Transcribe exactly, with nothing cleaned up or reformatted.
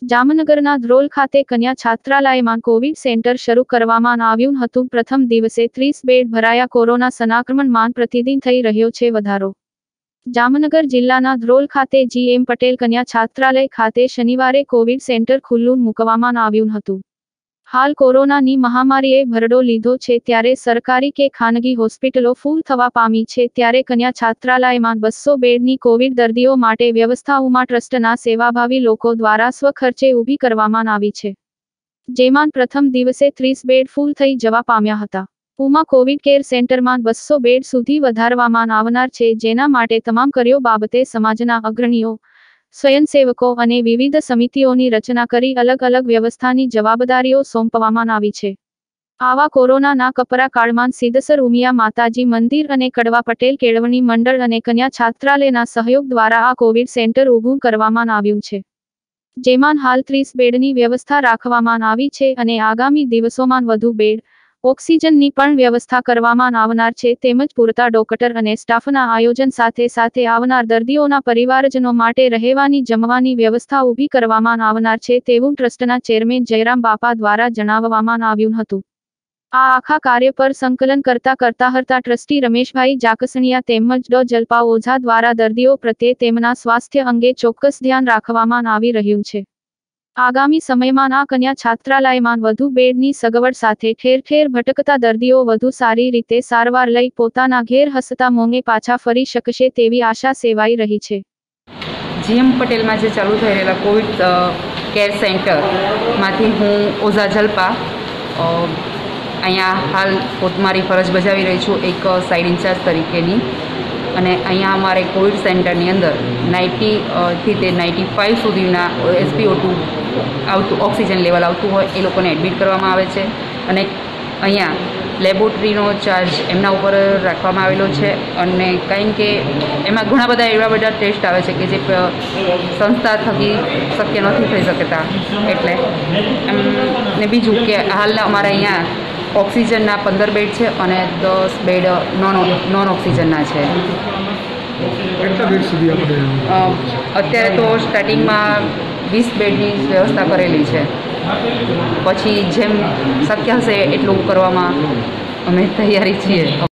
જામનગરના ધ્રોલ ખાતે કન્યા છાત્રાલયમાં કોવિડ સેન્ટર શરૂ કરવામાં આવ્યું હતું। પ્રથમ દિવસે ત્રીસ બેડ ભરાયા। કોરોના સંક્રમણમાં પ્રતિદિન થઈ રહ્યો છે વધારો। જામનગર જિલ્લાના ધ્રોલ ખાતે જી એમ પટેલ કન્યા છાત્રાલય ખાતે શનિવારે કોવિડ સેન્ટર ખુલ્લું મૂકવામાં આવ્યું હતું। હાલ કોરોનાની મહામારીએ ભરડો લીધો છે ત્યારે સરકારી કે ખાનગી હોસ્પિટલો ફૂલ થવા પામી છે ત્યારે કન્યા છાત્રાલયમાં બસો બેડની કોવિડ દર્દીઓ માટે વ્યવસ્થાઓમાં ટ્રસ્ટના સેવાભાવી લોકો દ્વારા સ્વખર્ચે ઊભી કરવામાં આવી છે, જેમાં પ્રથમ દિવસે ત્રીસ બેડ ફૂલ થઈ જવા પામ્યા હતા। પૂમાં કોવિડ કેર સેન્ટરમાં બસો બેડ સુધી વધારવામાં આવનાર છે, જેના માટે તમામ કાર્યો બાબતે સમાજના અગ્રણીઓ, સ્વયંસેવકો અને વિવિધ સમિતિઓની રચના કરી અલગ અલગ વ્યવસ્થાની જવાબદારીઓ સોંપવામાં આવી છે। આવા કોરોનાના કપરા કાળમાં સિદ્ધસર ઉમિયા માતાજી મંદિર અને કડવા પટેલ કેળવણી મંડળ અને કન્યા છાત્રાલયના સહયોગ દ્વારા આ કોવિડ સેન્ટર ઊભું કરવામાં આવ્યું છે, જેમાં હાલ ત્રીસ બેડની વ્યવસ્થા રાખવામાં આવી છે અને આગામી દિવસોમાં વધુ બેડ, ઓક્સિજનની પણ વ્યવસ્થા કરવામાં આવનાર છે, તેમજ પૂરતા ડોક્ટર અને સ્ટાફના આયોજન સાથે સાથે આવનાર દર્દીઓના પરિવારજનો માટે રહેવાની જમવાની વ્યવસ્થા ઊભી કરવામાં આવનાર છે તેવું ટ્રસ્ટના ચેરમેન જયરામ બાપા દ્વારા જણાવવામાં આવ્યું હતું। આ આખા કાર્ય પર સંકલન કરતા કરતા હતા ટ્રસ્ટી રમેશભાઈ જાકસણિયા તેમજ ડો જલપા ઓઝા દ્વારા દર્દીઓ પ્રત્યે તેમના સ્વાસ્થ્ય અંગે ચોક્કસ ધ્યાન રાખવામાં આવી રહ્યું છે। આગામી સમયમાં આ કન્યા છાત્રાલયમાં વધુ બેડની સગવડ સાથે ઠેર ઠેર ભટકતા દર્દીઓ વધુ સારી રીતે સારવાર લઈ પોતાના ઘેર હસતા મોંઘે પાછા ફરી શકશે તેવી આશા સેવાઈ રહી છે। જી એમ પટેલમાં જે ચાલુ થઈ રહેલા કોવિડ કેર સેન્ટરમાંથી હું ઓઝા જલપા અહીંયા હાલ મારી ફરજ બજાવી રહી છું એક સાઇડ ઇન્ચાર્જ તરીકેની, અને અહીંયા અમારે કોવિડ સેન્ટરની અંદર નાઇન્ટીથી તે નાઇન્ટી ફાઇવ સુધીના એસપીઓ ટુ આવતું ઓક્સિજન લેવલ આવતું હોય એ લોકોને એડમિટ કરવામાં આવે છે, અને અહીંયા લેબોરેટરીનો ચાર્જ એમના ઉપર રાખવામાં આવેલો છે, અને કારણ કે એમાં ઘણા બધા એવા બધા ટેસ્ટ આવે છે કે જે સંસ્થા થકી શક્ય નથી થઈ શકતા, એટલે એમ ને બીજું કે હાલના અમારે અહીંયા ઓક્સિજનના પંદર બેડ છે અને દસ બેડ નોન નોન ઓક્સિજનના છે। અત્યારે તો સ્ટાર્ટિંગમાં વીસ બેડની વ્યવસ્થા કરેલી છે, પછી જેમ શક્ય હશે એટલું કરવામાં અમે તૈયારી છીએ।